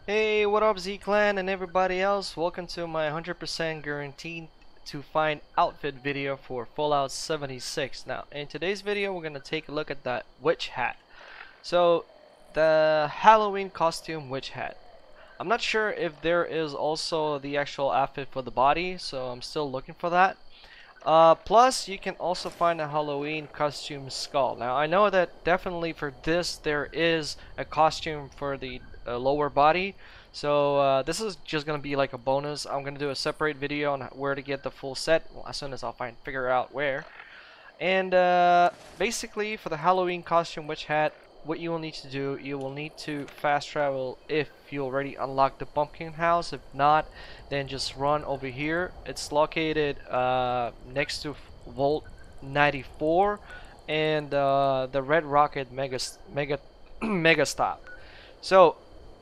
Hey, what up Z-Clan and everybody else? Welcome to my 100% guaranteed to find outfit video for Fallout 76. Now, in today's video, we're going to take a look at that witch hat. So, the Halloween costume witch hat. I'm not sure if there is also the actual outfit for the body, so I'm still looking for that. Plus, you can also find a Halloween costume skull. Now, I know that definitely for this, there is a costume for the lower body. So, this is just going to be like a bonus. I'm going to do a separate video on where to get the full set as soon as I'll figure out where. And basically, for the Halloween costume witch hat, what you will need to do, you will need to fast travel if you already unlocked the pumpkin house. If not, then just run over here. It's located next to Vault 94 and the Red Rocket Mega Stop. So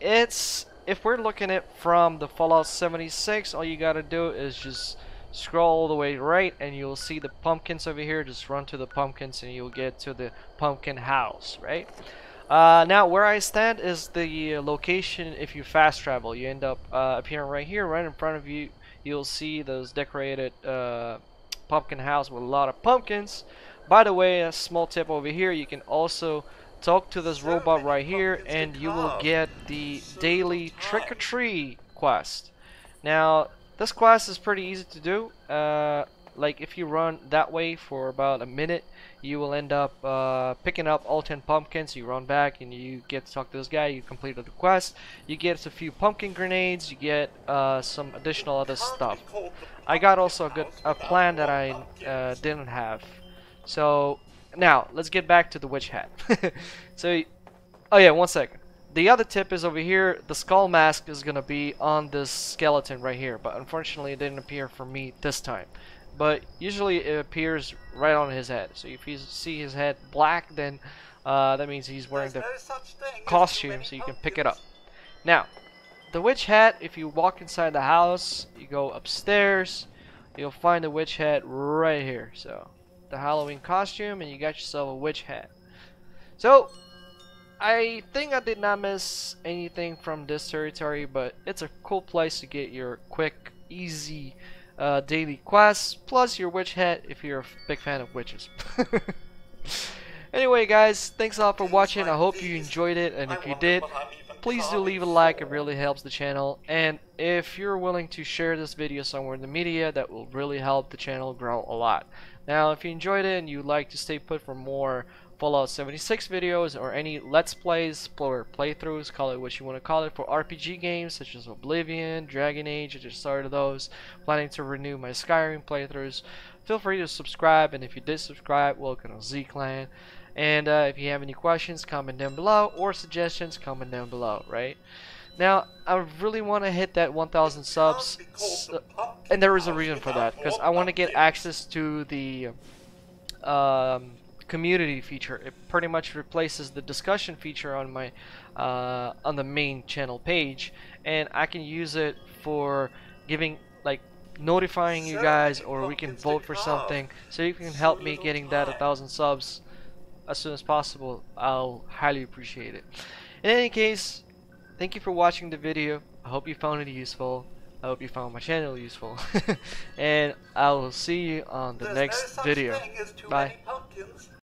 if we're looking at it from the Fallout 76, all you gotta do is just scroll all the way right and you'll see the pumpkins over here. Just run to the pumpkins and you'll get to the pumpkin house, right? Now where I stand is the location. If you fast travel, you end up appearing right here, right in front of you. You'll see those decorated pumpkin house with a lot of pumpkins. By the way, a small tip over here, you can also talk to this robot right here and you will get the daily trick-or-treat quest. Now this quest is pretty easy to do. Like if you run that way for about a minute, you will end up picking up all 10 pumpkins. You run back and you get to talk to this guy. You completed the quest. You get a few pumpkin grenades. You get some additional other stuff. I got also a plan that I didn't have. So now let's get back to the witch hat. So, oh yeah, one second. The other tip is over here. The skull mask is gonna be on this skeleton right here, but unfortunately it didn't appear for me this time. But usually it appears right on his head. So if you see his head black, then that means he's wearing the costume, so you can pick it up. Now, the witch hat, if you walk inside the house, you go upstairs, you'll find the witch hat right here. So, the Halloween costume, and you got yourself a witch hat. So, I think I did not miss anything from this territory, but it's a cool place to get your quick, easy daily quests, plus your witch hat if you're a big fan of witches. Anyway guys, thanks a lot for watching. I hope you enjoyed it, and if you did, please do leave a like. It really helps the channel, and if you're willing to share this video somewhere in the media, that will really help the channel grow a lot. Now if you enjoyed it and you'd like to stay put for more Fallout 76 videos or any Let's Plays or playthroughs, call it what you want to call it, for RPG games such as Oblivion, Dragon Age, I just started those, planning to renew my Skyrim playthroughs, feel free to subscribe, and if you did subscribe, welcome to Z-Clan. And if you have any questions, comment down below, or suggestions, comment down below, right? Now, I really want to hit that 1,000 subs, and there is a reason for that, because I want to get access to the community feature. It pretty much replaces the discussion feature on my on the main channel page, and I can use it for giving, like, notifying you guys, or we can vote for something, so you can help me getting that 1,000 subs as soon as possible. I'll highly appreciate it. In any case, thank you for watching the video. I hope you found it useful. I hope you found my channel useful. And I will see you on the next video. Bye.